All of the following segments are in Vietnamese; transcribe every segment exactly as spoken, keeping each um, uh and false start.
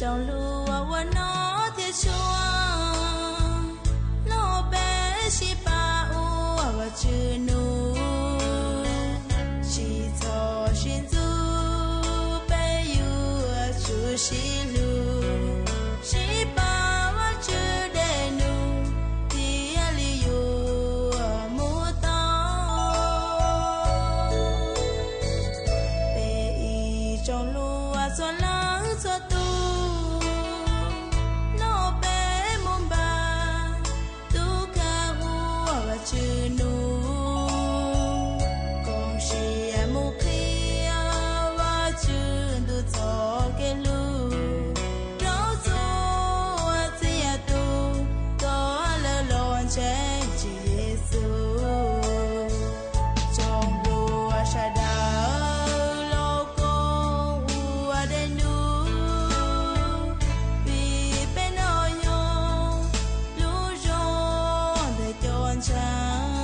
trong lúa và nó thiết chúa lo bé chỉ ba u và chữ nu chỉ cho xin du bé yu chú xí lu chỉ ba và chữ đề nu thì ali yu mu tao bé trong lúa cho lắng cho tu chữ nu con si mu kia và chữ du cho cái lu rau số chỉ tu có lỡ lon trên chỉ Giêsu trong lúa sa đá lo con u để nu vì bên nội nhung lúa rong để chọn cha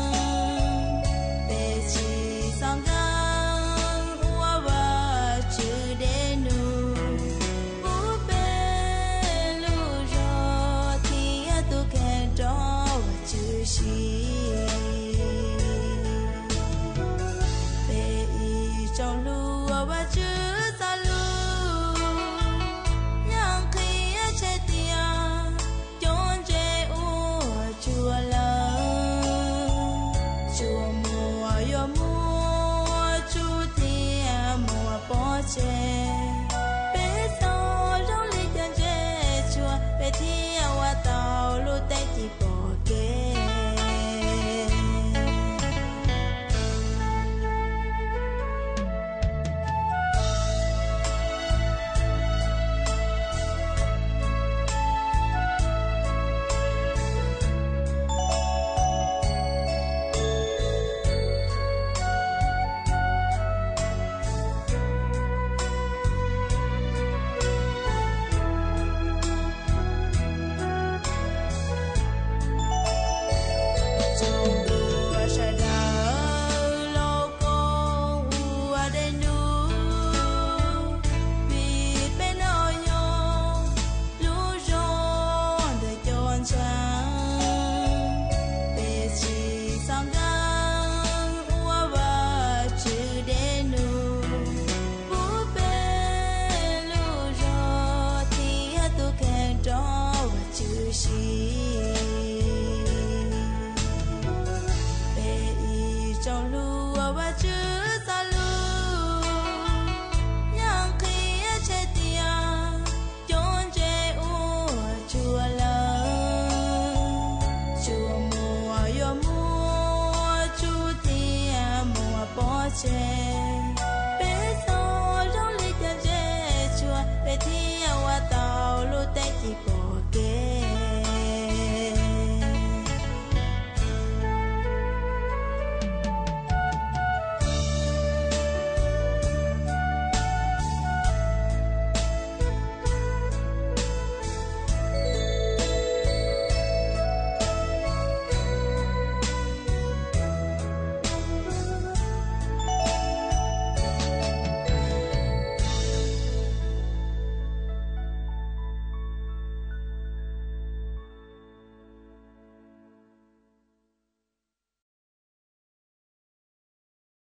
trong lúa và chữ xa lu nhang khi che tia chôn che u chùa lơ chùa mùa yo mùa chú tia mùa bỏ che